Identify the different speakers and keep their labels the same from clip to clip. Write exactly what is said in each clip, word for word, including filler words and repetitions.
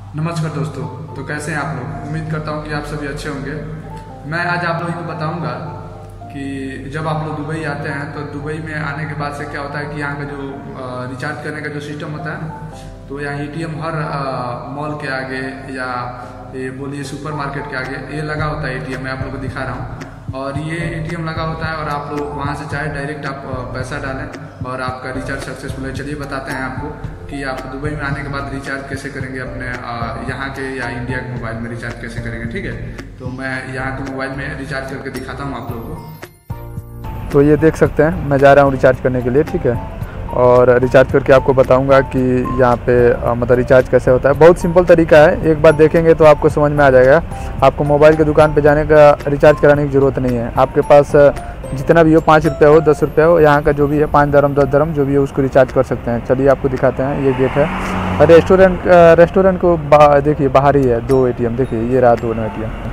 Speaker 1: नमस्कार दोस्तों। तो कैसे हैं आप लोग? उम्मीद करता हूं कि आप सभी अच्छे होंगे। मैं आज आप लोगों को बताऊंगा कि जब आप लोग दुबई आते हैं तो दुबई में आने के बाद से क्या होता है कि यहाँ का जो रिचार्ज करने का जो सिस्टम होता है ना, तो यहाँ एटीएम हर मॉल के आगे या ये बोलिए सुपर मार्केट के आगे ये लगा होता है एटीएम। मैं आप लोग को दिखा रहा हूँ और ये एटीएम लगा होता है और आप लोग वहाँ से चाहे डायरेक्ट आप पैसा डालें और आपका रिचार्ज सक्सेसफुल है। चलिए बताते हैं आपको कि आप दुबई में आने के बाद रिचार्ज कैसे करेंगे अपने यहाँ के या इंडिया के मोबाइल में रिचार्ज कैसे करेंगे। ठीक है, तो मैं यहाँ के मोबाइल में रिचार्ज करके दिखाता हूँ आप लोगों को।
Speaker 2: तो ये देख सकते हैं मैं जा रहा हूँ रिचार्ज करने के लिए। ठीक है, और रिचार्ज करके आपको बताऊंगा कि यहाँ पे आ, मतलब रिचार्ज कैसे होता है। बहुत सिंपल तरीका है, एक बार देखेंगे तो आपको समझ में आ जाएगा। आपको मोबाइल की दुकान पे जाने का रिचार्ज कराने की ज़रूरत नहीं है। आपके पास जितना भी हो, पाँच रुपये हो, दस रुपये हो, यहाँ का जो भी है, पाँच दरम दस दरम जो भी है उसको रिचार्ज कर सकते हैं। चलिए आपको दिखाते हैं। ये गेट है रेस्टोरेंट रेस्टोरेंट को बा, देखिए बाहर ही है दो एटीएम। देखिए ये रहा दोनों एटीएम।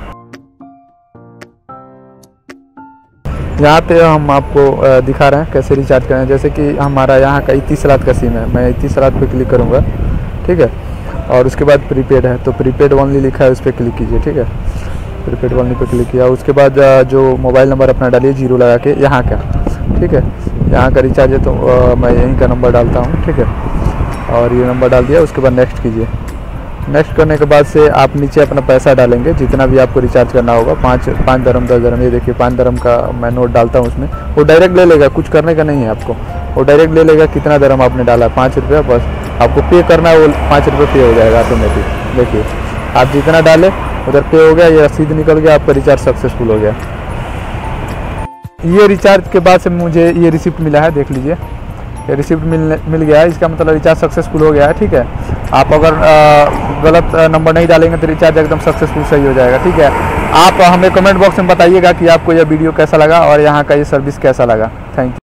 Speaker 2: यहाँ पे हम आपको दिखा रहे हैं कैसे रिचार्ज करें। जैसे कि हमारा यहाँ का इतनी सलाद का सिम है, मैं इतनी सलाद पे क्लिक करूँगा। ठीक है, और उसके बाद प्रीपेड है तो प्रीपेड ओनली लिखा है, उस पर क्लिक कीजिए। ठीक है, प्रीपेड ओनली पे क्लिक किया। उसके बाद जो मोबाइल नंबर अपना डालिए जीरो लगा के यहाँ का। ठीक है, यहाँ का रिचार्ज है तो मैं यहीं का नंबर डालता हूँ। ठीक है, और ये नंबर डाल दिया। उसके बाद नेक्स्ट कीजिए। नेक्स्ट करने के बाद से आप नीचे अपना पैसा डालेंगे जितना भी आपको रिचार्ज करना होगा। पाँच पाँच दरम दस दरम, ये देखिए पाँच दरम का मैं नोट डालता हूँ उसमें। वो डायरेक्ट ले लेगा, कुछ करने का नहीं है आपको। वो डायरेक्ट ले लेगा कितना दरम आपने डाला, पाँच रुपये। बस आपको पे करना है, वो पाँच रुपये पे हो जाएगा ऑटोमेटिक। देखिए आप जितना डाले उधर पे हो गया, ये रसीद निकल गया, आपका रिचार्ज सक्सेसफुल हो गया। ये रिचार्ज के बाद से मुझे ये रिसिप्ट मिला है, देख लीजिए ये रिसिप्ट मिल मिल गया है। इसका मतलब रिचार्ज सक्सेसफुल हो गया है। ठीक है, आप अगर आ, गलत नंबर नहीं डालेंगे तो रिचार्ज एकदम सक्सेसफुल सही हो जाएगा। ठीक है, आप हमें कमेंट बॉक्स में बताइएगा कि आपको यह वीडियो कैसा लगा और यहाँ का ये सर्विस कैसा लगा। Thank you.